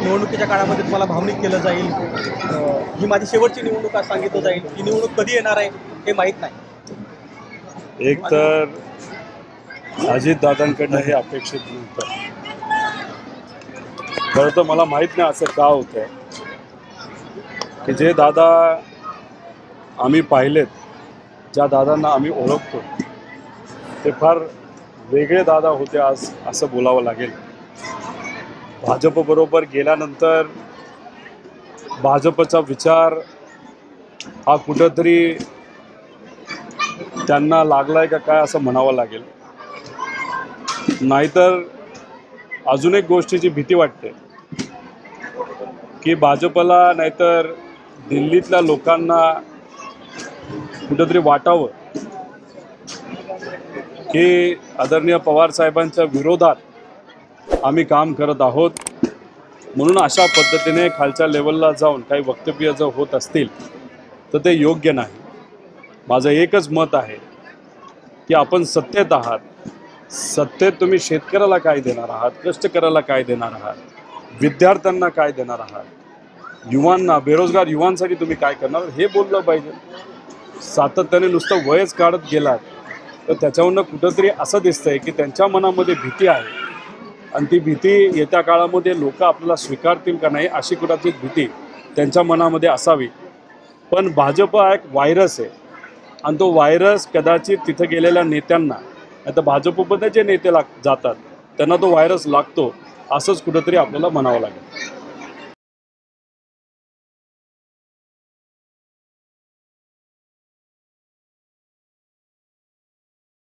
निवडणुकीच्या काळामध्ये तुम्हाला भावनिक केलं जाईल, ही माझी शेवटची निवडणूक आज सांगितलं जाईल, ही निवडणूक कधी येणार आहे हे माहीत नाही. एक तर अजितदादांकडनं हे अपेक्षित नव्हतं. खरं तर मला माहीत नाही असं का होतंय की जे दादा आम्ही पाहिलेत, ज्या दादांना आम्ही ओळखतो ते फार वेगळे दादा होते आज असं बोलावं लागेल. भाजपबरोबर गेल्यानंतर भाजपचा विचार हा कुठंतरी त्यांना लागलाय का काय असं म्हणावं लागेल. नाहीतर अजून एक गोष्टीची भीती वाटते की भाजपला नाहीतर दिल्लीतल्या लोकांना कुठंतरी वाटावं की आदरणीय पवार साहेबांच्या विरोधात आम्ही काम करत आहोत, म्हणून अशा पद्धतीने खालच्या लेवलला जाऊन काही वक्तव्य जर होत असतील तर ते योग्य नाही. माझं एकच मत आहे की आपण सत्तेत आहात, सत्तेत तुम्ही शेतकऱ्याला काय देणार आहात, कष्टकऱ्याला काय देणार आहात, विद्यार्थ्यांना काय देणार आहात, युवांना, बेरोजगार युवांसाठी तुम्ही काय करणार हे बोललं पाहिजे. सातत्याने नुसतं वयच काढत गेलात तर त्याच्यावरनं कुठंतरी असं दिसतंय की त्यांच्या मनामध्ये भीती आहे आणि ती भीती येत्या काळामध्ये लोक आपल्याला स्वीकारतील का नाही अशी कुठंतरी भीती त्यांच्या मनामध्ये असावी. पण भाजप हा एक व्हायरस आहे आणि तो व्हायरस कदाचित तिथं गेलेल्या नेत्यांना, नाही तर भाजपमध्ये जे नेते जातात त्यांना तो व्हायरस लागतो असंच कुठंतरी आपल्याला म्हणावं लागेल.